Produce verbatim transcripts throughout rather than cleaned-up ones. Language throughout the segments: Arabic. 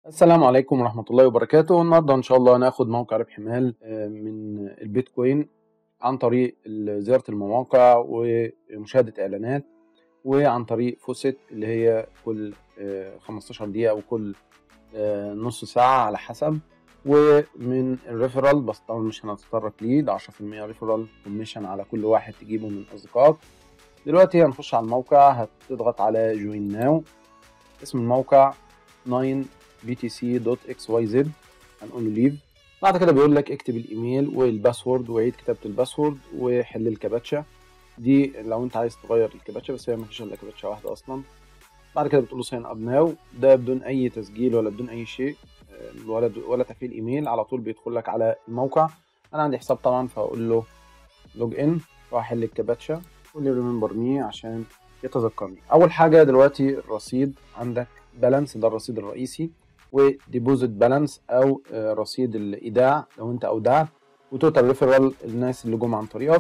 السلام عليكم ورحمة الله وبركاته. النهاردة إن شاء الله هناخد موقع ربح مال من البيتكوين عن طريق زيارة المواقع ومشاهدة إعلانات، وعن طريق فوسيت اللي هي كل خمستاشر دقيقة أو كل نص ساعة على حسب، ومن الريفرال بس طبعا مش هنتطرق ليه، ده عشرة في المية ريفرال كوميشن على كل واحد تجيبه من أصدقائك. دلوقتي هنخش على الموقع، هتضغط على جوين ناو. اسم الموقع ناين بي تي سي دوت اكس واي زد، هنقول له ليف. بعد كده بيقول لك اكتب الايميل والباسورد وعيد كتابة الباسورد وحل الكابتشا دي لو انت عايز تغير الكابتشا، بس هي مفيش الا كابتشا واحدة اصلا. بعد كده بتقول له ساين اب ناو، ده بدون اي تسجيل ولا بدون اي شيء ولا ولا تفعيل ايميل، على طول بيدخل لك على الموقع. انا عندي حساب طبعا فهقول له لوج ان واحل الكابتشا قول لي ريمبر مي عشان يتذكرني. اول حاجه دلوقتي الرصيد عندك بالانس، ده الرصيد الرئيسي، وديبوزيت بالانس او رصيد الايداع لو انت اودعت، وتوتال ريفرال الناس اللي جم عن طريقك.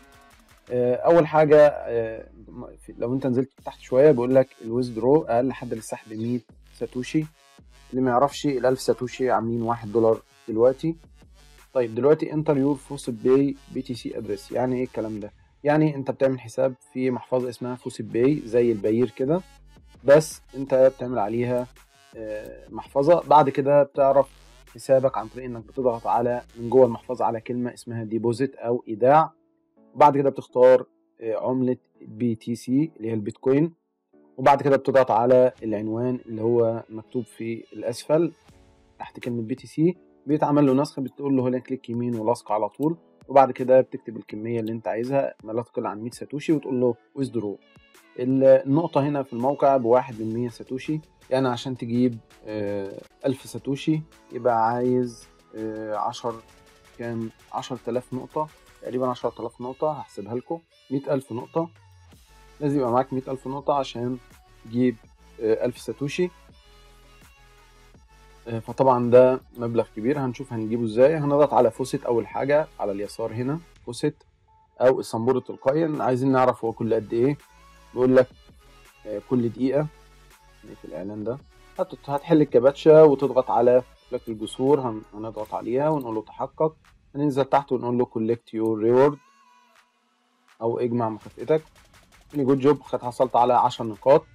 اول حاجه لو انت نزلت تحت شويه بيقول لك الويزدرو اقل حد للسحب مية ساتوشي. اللي ما يعرفش ال ألف ساتوشي عاملين واحد دولار دلوقتي. طيب دلوقتي انتر يور فوسيت باي بي تي سي ادريس، يعني ايه الكلام ده؟ يعني انت بتعمل حساب في محفظه اسمها فوسيت باي زي الباير كده، بس انت بتعمل عليها محفظه. بعد كده بتعرف حسابك عن طريق انك بتضغط على من جوه المحفظه على كلمه اسمها ديبوزيت او ايداع، وبعد كده بتختار عمله بي تي سي اللي هي البيتكوين، وبعد كده بتضغط على العنوان اللي هو مكتوب في الاسفل تحت كلمه بي تي سي، بيتعمل له نسخ، بتقول له هنا كليك يمين ولصق على طول، وبعد كده بتكتب الكميه اللي انت عايزها ما لا تقل عن مية ساتوشي وتقول له ويزدرو. النقطه هنا في الموقع بواحد من مية ساتوشي، يعني عشان تجيب ألف ساتوشي يبقى عايز عشر كام عشرة آلاف نقطه تقريبا، عشرة آلاف نقطه هحسبها لكم. مية ألف نقطه لازم يبقى معاك مية ألف نقطه عشان تجيب ألف ساتوشي، فطبعا ده مبلغ كبير. هنشوف هنجيبه ازاي. هنضغط على فوسيت اول حاجه على اليسار هنا، فوسيت او الصنبور التلقائي. عايزين نعرف هو كل قد ايه، بيقول لك كل دقيقه في الاعلان ده. هتحل الكباتشا وتضغط على لك الجسور، هنضغط عليها ونقول له تحقق. هننزل تحت ونقول له كولكت يور ريورد او اجمع مكافئتك. جود جوب، حصلت على عشر نقاط،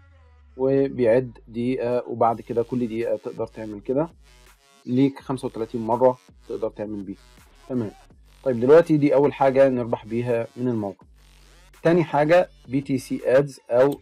وبيعد دقيقه، وبعد كده كل دقيقه تقدر تعمل كده، ليك خمسة وتلاتين مرة تقدر تعمل بيها. تمام. طيب دلوقتي دي أول حاجة نربح بيها من الموقع. تاني حاجة بي تي سي ادز أو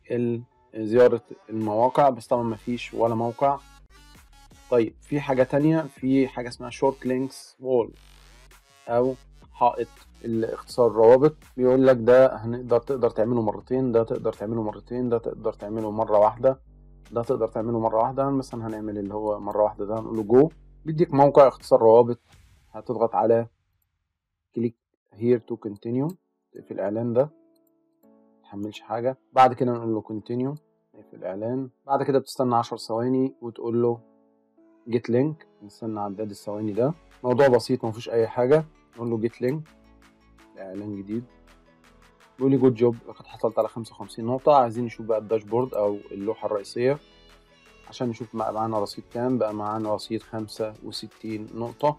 زيارة المواقع، بس طبعا مفيش ولا موقع. طيب في حاجة تانية، في حاجة اسمها شورت لينكس وول أو حائط الاختصار الروابط. بيقول لك ده هنقدر تقدر تعمله مرتين، ده تقدر تعمله مرتين، ده تقدر تعمله مرة واحدة، ده تقدر تعمله مرة واحدة. مثلا هنعمل اللي هو مرة واحدة ده، هنقول له جو. بيديك موقع اختصار روابط، هتضغط على كليك هير تو كونتينيو في الإعلان ده، متحملش حاجة. بعد كده نقول له كونتينيو في الإعلان. بعد كده بتستنى عشر ثواني وتقول له جيت لينك، نستنى عداد الثواني ده. موضوع بسيط مفيش أي حاجة. نقول له جيت لينك، إعلان جديد. بيقول لي جود جوب، لقد حصلت على خمسة وخمسين نقطة. عايزين نشوف بقى الداشبورد أو اللوحة الرئيسية عشان نشوف بقى معانا رصيد كام. بقى معانا رصيد خمسة وستين نقطة.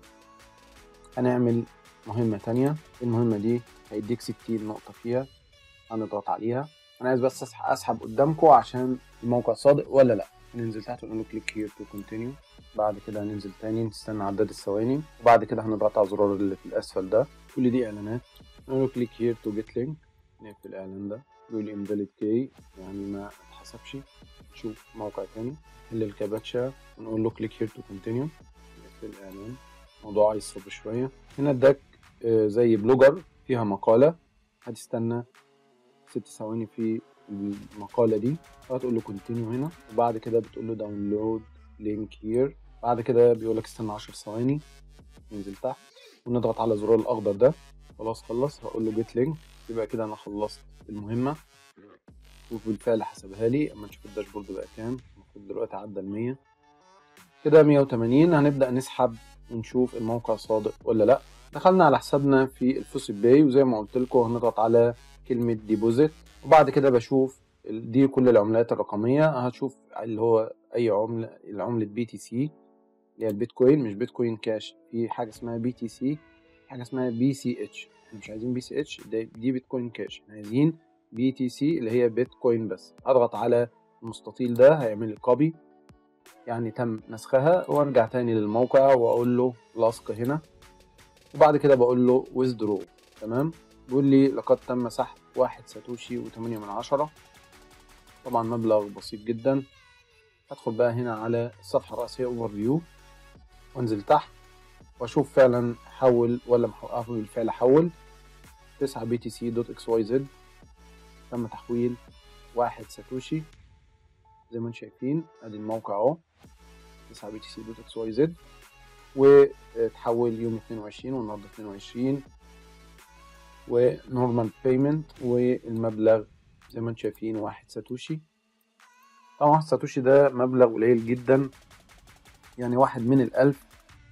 هنعمل مهمة تانية، المهمة دي هيديك ستين نقطة فيها، هنضغط عليها. أنا عايز بس أسحب قدامكم عشان الموقع صادق ولا لأ. ننزل تحت ونقول كليك هير تو كونتينيو. بعد كده هننزل تاني نستنى عداد الثواني، وبعد كده هنضغط على الزرار اللي في الأسفل ده. كل دي إعلانات. نقول كليك هير تو جيت لينك، نقفل الإعلان ده. يقول لي انفاليد كي، يعني ما اتحسبش. نشوف موقع تاني، نحل الكابتشا ونقول له كليك هير تو كونتينيو، نقفل الإعلان. الموضوع عايز صبر شوية. هنا اداك زي بلوجر فيها مقالة، هتستنى ست ثواني في المقالة دي، وهتقول له كونتينيو هنا، وبعد كده بتقول له داونلود لينك هير. بعد كده بيقول لك استنى عشر ثواني. ننزل تحت ونضغط على الزرار الأخضر ده. خلاص خلص، هقول له جيت لينك. يبقى كده أنا خلصت المهمة، وبالفعل حسبها لي. أما نشوف الداشبورد بقى كام، المفروض دلوقتي عدى المية كده، مية وتمانين. هنبدأ نسحب ونشوف الموقع صادق ولا لأ. دخلنا على حسابنا في الفوسيت باي، وزي ما قلت لكم هنضغط على كلمة ديبوزيت، وبعد كده بشوف دي كل العملات الرقمية. هتشوف اللي هو أي عملة، العملة بي تي سي اللي هي البيتكوين، مش بيتكوين كاش. في حاجة اسمها بي تي سي، حاجة اسمها بي سي اتش. احنا مش عايزين بي سي اتش، دي بيتكوين كاش. احنا عايزين بي تي سي اللي هي بيتكوين بس. اضغط على المستطيل ده هيعمل لي كوبي، يعني تم نسخها، وارجع تاني للموقع واقول له لصق هنا، وبعد كده بقول له withdraw. تمام، بيقول لي لقد تم سحب واحد ساتوشي وتمانية من عشرة. طبعا مبلغ بسيط جدا. هدخل بقى هنا على الصفحة الرئيسية اوفر فيو، وانزل تحت واشوف فعلا حول ولا محققه. بالفعل حول تسعة بي تي سي دوت اكس واي زد. تم تحويل واحد ساتوشي زي ما انتم شايفين. ادي الموقع اهو، تسعة بي تي سي دوت اكس واي زد، وتحول يوم اتنين وعشرين والنهارده اتنين وعشرين، ونورمال بيمنت، والمبلغ زي ما انتم شايفين واحد ساتوشي. طبعا واحد ساتوشي ده مبلغ قليل جدا، يعني واحد من الألف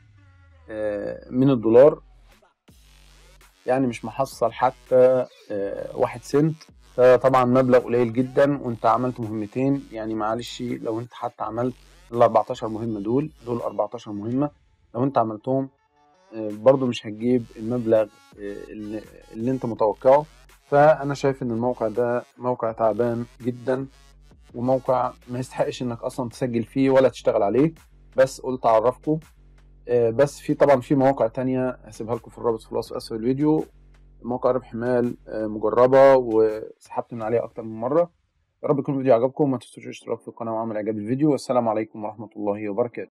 من الدولار، يعني مش محصل حتى واحد سنت. فطبعا مبلغ قليل جدا، وانت عملت مهمتين. يعني معلش لو انت حتى عملت ال أربعتاشر مهمة دول دول أربعتاشر مهمة، لو انت عملتهم برضو مش هتجيب المبلغ اللي, اللي انت متوقعه. فانا شايف ان الموقع ده موقع تعبان جدا، وموقع ما يستحقش انك اصلا تسجل فيه ولا تشتغل عليه. بس قلت اعرفكم. بس في طبعا في مواقع تانية هسيبها لكم في الرابط في الوصف اسفل الفيديو، موقع ربح مال مجربة وسحبت من عليها اكتر من مرة. يا رب يكون الفيديو عجبكم، ما تنسوش الاشتراك في القناة وعمل اعجاب الفيديو. والسلام عليكم ورحمة الله وبركاته.